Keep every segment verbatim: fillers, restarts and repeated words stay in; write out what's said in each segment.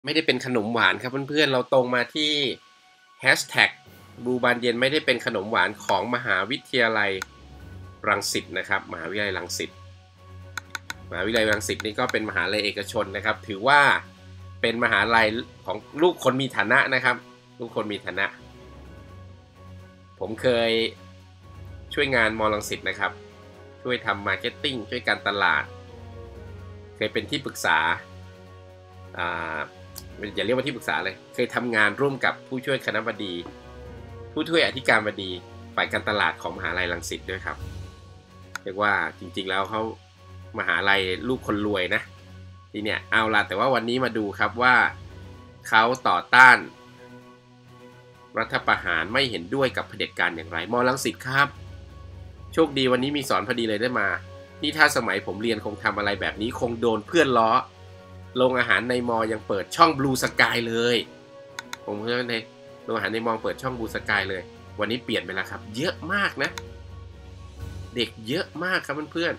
ไม่ได้เป็นขนมหวานครับเพื่อนๆเราตรงมาที่แฮชแท็กบูบานเย็นไม่ได้เป็นขนมหวานของมหาวิทยาลัยรังสิตนะครับมหาวิทยาลัยรังสิตมหาวิทยาลัยรังสิตนี่ก็เป็นมหาลัยเอกชนนะครับถือว่าเป็นมหาลัยของลูกคนมีฐานะนะครับลูกคนมีฐานะผมเคยช่วยงานมอรังสิตนะครับช่วยทำมาร์เก็ตติ้งช่วยการตลาดเคยเป็นที่ปรึกษาอ่าอย่าเรียกว่าที่ปรึกษาเลยเคยทำงานร่วมกับผู้ช่วยคณบดีผู้ช่วยอธิการบดีฝ่ายการตลาดของมหาลัยรังสิตด้วยครับเรียกว่าจริงๆแล้วเขามหาลัยลูกคนรวยนะทีเนี้ยเอาละแต่ว่าวันนี้มาดูครับว่าเขาต่อต้านรัฐประหารไม่เห็นด้วยกับเผด็จการอย่างไรมอรังสิตครับโชคดีวันนี้มีสอนพอดีเลยได้มานี่ถ้าสมัยผมเรียนคงทำอะไรแบบนี้คงโดนเพื่อนล้อโรงอาหารในมอยังเปิดช่องบลูสกายเลยผมเพื่อนในโรงอาหารในมอเปิดช่องบลูสกายเลยวันนี้เปลี่ยนไปแล้วครับเยอะมากนะเด็กเยอะมากครับเพื่อน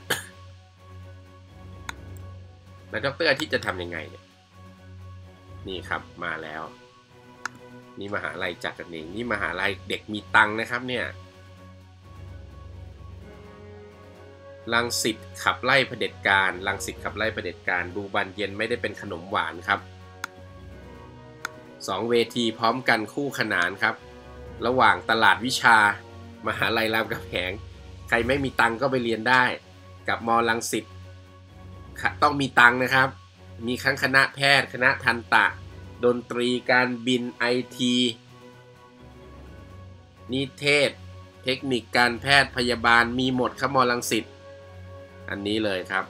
ๆแล้วดร.อาทิตย์จะทำยังไงเนี่ยนี่ครับมาแล้วนี่มหาลัยจัดกันเองนี่มหาลัยเด็กมีตังค์นะครับเนี่ยรังสิตขับไล่เผด็จการรังสิตขับไล่เผด็จการบูบานเย็นไม่ได้เป็นขนมหวานครับสองเวทีพร้อมกันคู่ขนานครับระหว่างตลาดวิชามหาลัยรามคำแหงใครไม่มีตังก็ไปเรียนได้กับมอรังสิตต้องมีตังนะครับมีทั้งคณะแพทย์คณะทันตะดนตรีการบินไอทีนิเทศเทคนิคการแพทย์พยาบาลมีหมดครับมอรังสิตอันนี้เลยครับ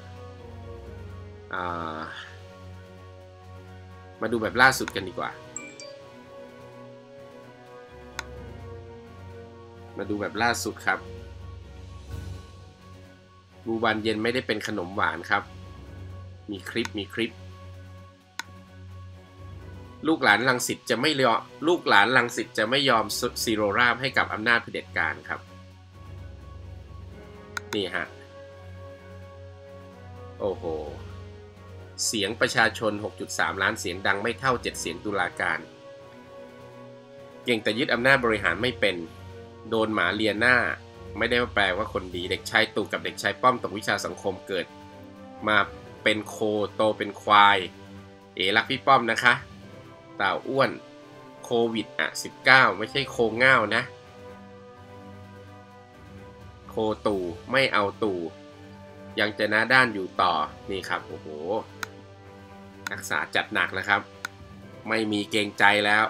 มาดูแบบล่าสุดกันดีกว่ามาดูแบบล่าสุดครับบูบานเย็นไม่ได้เป็นขนมหวานครับมีคลิปมีคลิปลูกหลานรังสิตจะไม่ยอมลูกหลานรังสิตจะไม่ยอมซีโรราบให้กับอำนาจเผด็จการครับนี่ฮะโอ้โหเสียงประชาชน หกจุดสาม ล้านเสียงดังไม่เท่าเจ็ดเสียงตุลาการเก่งแต่ยึดอำนาจบริหารไม่เป็นโดนหมาเลียหน้าไม่ได้แปลว่าคนดีเด็กชายตู่กับเด็กชายป้อมตกวิชาสังคมเกิดมาเป็นโคโตเป็นควายเอ๋รักพี่ป้อมนะคะเต่าอ้วนโควิดอ่ะสิบเก้าไม่ใช่โคเง่านะโคตู่ไม่เอาตู่ยังจะหน้าด้านอยู่ต่อนี่ครับโอ้โหรักษาจัดหนักแล้วครับไม่มีเกรงใจแล้ว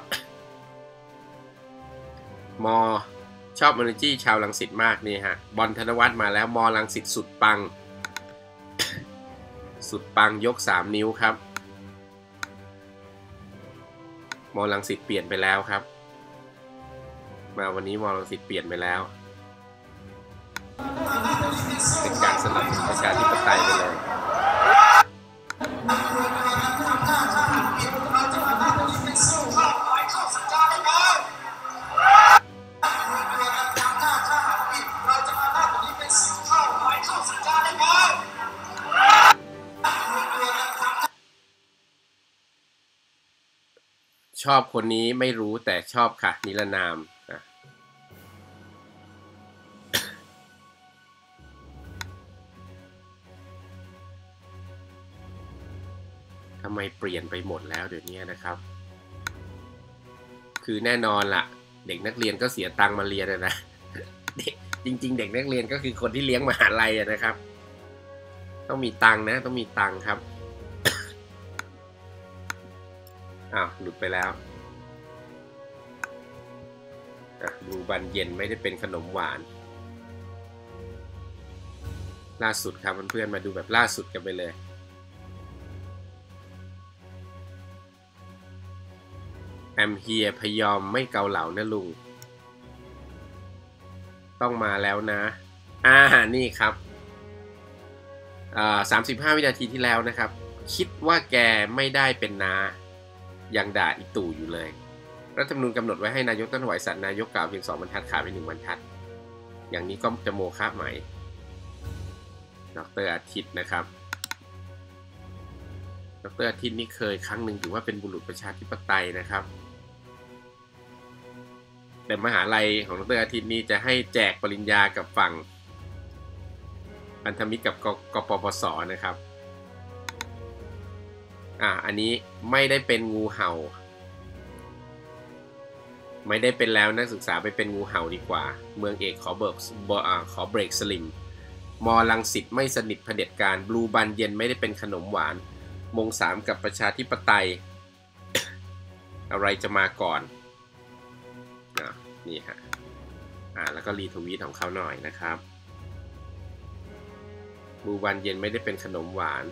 มอชอบมอนิจี้ชาวรังสิตมากนี่ฮะบอลธนวัฒน์มาแล้วมอรังสิตสุดปังสุดปังยกสามนิ้วครับมอรังสิตเปลี่ยนไปแล้วครับมาวันนี้มอรังสิตเปลี่ยนไปแล้วเป็นการสนับสนุนประชาธิปไตยไปเลยชอบคนนี้ไม่รู้แต่ชอบค่ะนิรนามทำไมเปลี่ยนไปหมดแล้วเดี๋ยวนี้นะครับคือแน่นอนล่ะเด็กนักเรียนก็เสียตังค์มาเรียนนะจริงๆเด็กนักเรียนก็คือคนที่เลี้ยงมหาลัยนะครับต้องมีตังค์นะต้องมีตังค์ครับอ้าวหลุดไปแล้วบูบานเย็นไม่ได้เป็นขนมหวานล่าสุดครับเพื่อนๆมาดูแบบล่าสุดกันไปเลยแอมเฮียพยอมไม่เกาเหลานะลุงต้องมาแล้วนะอ่านี่ครับอ่าสามสิบห้าวินาทีที่แล้วนะครับคิดว่าแกไม่ได้เป็นนายังด่าอีตู่อยู่เลยรัฐธรรมนูญกำหนดไว้ให้นายกต้องถวายสัตย์นายกกล่าวเพียงสองบรรทัดขาดไปหนึ่งบรรทัดอย่างนี้ก็จะโมฆะไหมดร.อาทิตย์นะครับดร.อาทิตย์นี่เคยครั้งหนึ่งถือว่าเป็นบุรุษประชาธิปไตยนะครับแต่มหาลัยของดร.อาทิตย์นี่จะให้แจกปริญญากับฝั่งพันธมิตรกับกปปส.นะครับอ่าอันนี้ไม่ได้เป็นงูเห่าไม่ได้เป็นแล้วนักศึกษาไปเป็นงูเห่าดีกว่าเมืองเอกขอเบิกขอเบรกสลิมมอรังสิตไม่สนิทเผด็จการบลูบันเย็นไม่ได้เป็นขนมหวานมงสามกับประชาธิปไตย อะไรจะมาก่อนอ่ะนี่ฮะอ่าแล้วก็รีทวีตของเขาหน่อยนะครับบลูบันเย็นไม่ได้เป็นขนมหวาน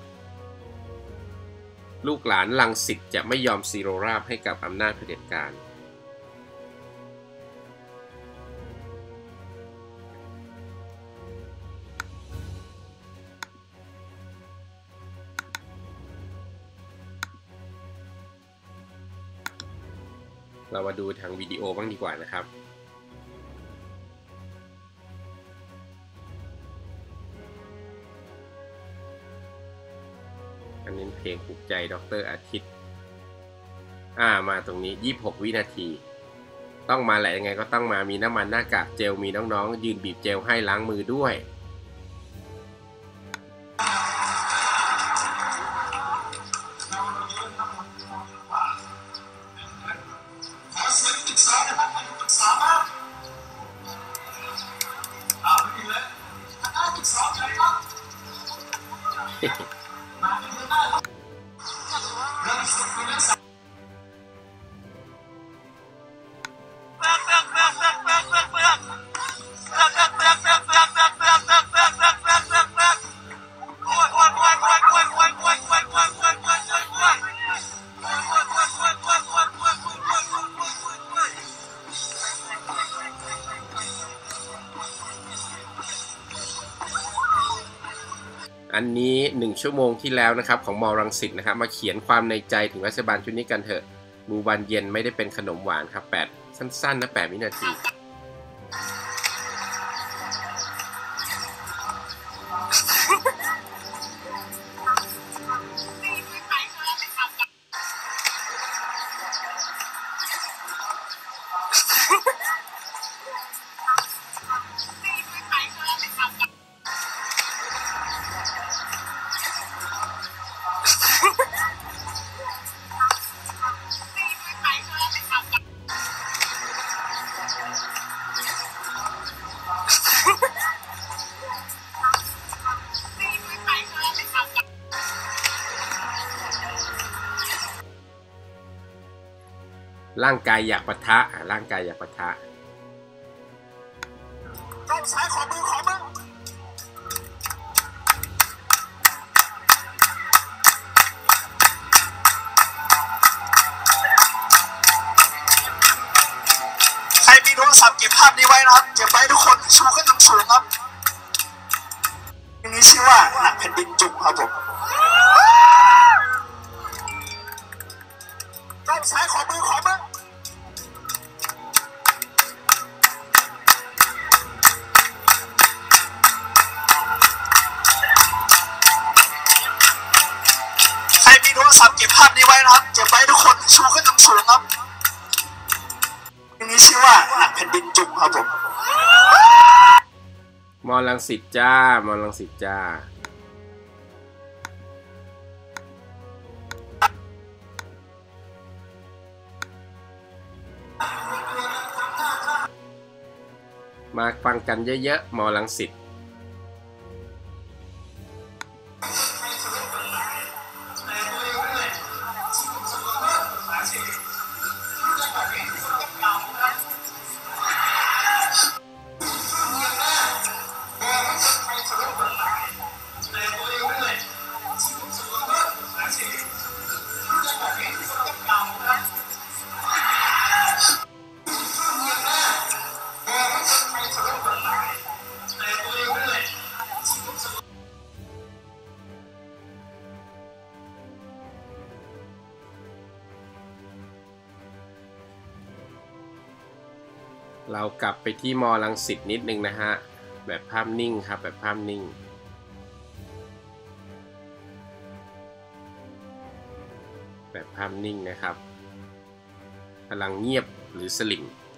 ลูกหลานรังสิตจะไม่ยอมซีโรราบให้กับอำนาจเผด็จการเรามาดูทางวิดีโอบ้างดีกว่านะครับอันนี้เพลงปลุกใจดร.อาทิตย์อ่ามาตรงนี้ยี่สิบหกวินาทีต้องมาแหละยังไงก็ต้องมามีน้ำมันหน้ากากเจลมีน้องๆยืนบีบเจลให้ล้างมือด้วยอันนี้หนึ่งชั่วโมงที่แล้วนะครับของมอรังสิตนะครับมาเขียนความในใจถึงรัฐบาลชุดนี้กันเถอะบลูบันเย็นไม่ได้เป็นขนมหวานครับแปดสั้นๆนะแปดวินาทีร่างกายอยากปะทะร่างกายอยากปะทะต้นซ้ายขอมือขอมือใครมีโทรศัพท์เก็บภาพนี้ไว้นะครับเก็บไว้ทุกคนชูขึ้นสูงๆครับอันนี้ชื่อว่าหนักแผ่นดินจุกครับผมต้นซ้ายขอมือขอมือใครมีโทรศัพท์เก็บภาพนี้ไว้นะครับเก็บไว้ทุกคนชูขึ้นสูงๆครับอันนี้ชื่อว่าหนักแผ่นดินจุกครับผมมอรังสิตจ้ามอรังสิตจ้ามาฟังกันเยอะๆมอรังสิตเรากลับไปที่มอรังสิตนิดนึงนะฮะแบบภาพนิ่งครับแบบภาพนิ่งภาพนิ่งนะครับพลังเงียบหรือสลิม